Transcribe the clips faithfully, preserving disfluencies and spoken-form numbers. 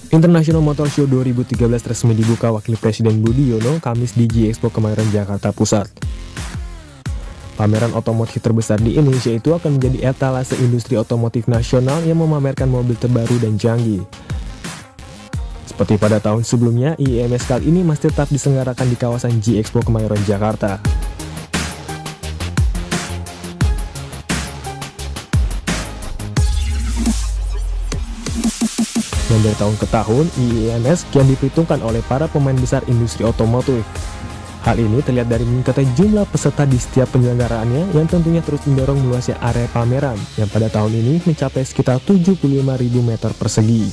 International Motor Show dua ribu tiga belas resmi dibuka Wakil Presiden Budiono Kamis di G-Expo Kemayoran, Jakarta Pusat. Pameran otomotif terbesar di Indonesia itu akan menjadi etalase industri otomotif nasional yang memamerkan mobil terbaru dan canggih. Seperti pada tahun sebelumnya, I I M S kali ini masih tetap diselenggarakan di kawasan G-Expo Kemayoran, Jakarta. Dan dari tahun ke tahun, I I M S kian diperhitungkan oleh para pemain besar industri otomotif. Hal ini terlihat dari meningkatnya jumlah peserta di setiap penyelenggaraannya yang tentunya terus mendorong meluasnya area pameran yang pada tahun ini mencapai sekitar tujuh puluh lima ribu meter persegi.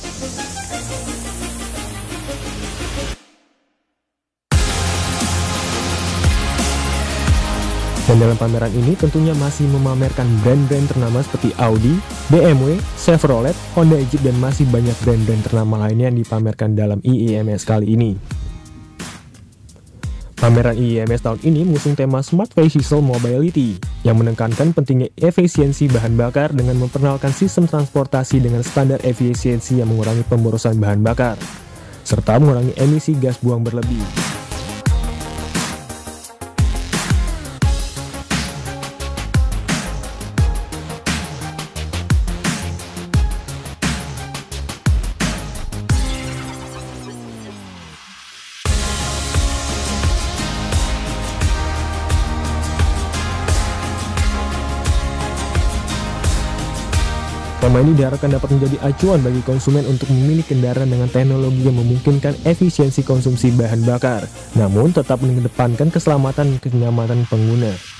Dan dalam pameran ini tentunya masih memamerkan brand-brand ternama seperti Audi, B M W, Chevrolet, Honda Jeep, dan masih banyak brand-brand ternama lainnya yang dipamerkan dalam I I M S kali ini. Pameran I I M S tahun ini mengusung tema Smart Vehicle Mobility yang menekankan pentingnya efisiensi bahan bakar dengan memperkenalkan sistem transportasi dengan standar efisiensi yang mengurangi pemborosan bahan bakar, serta mengurangi emisi gas buang berlebih. Tema ini diharapkan dapat menjadi acuan bagi konsumen untuk memilih kendaraan dengan teknologi yang memungkinkan efisiensi konsumsi bahan bakar, namun tetap mengedepankan keselamatan dan kenyamanan pengguna.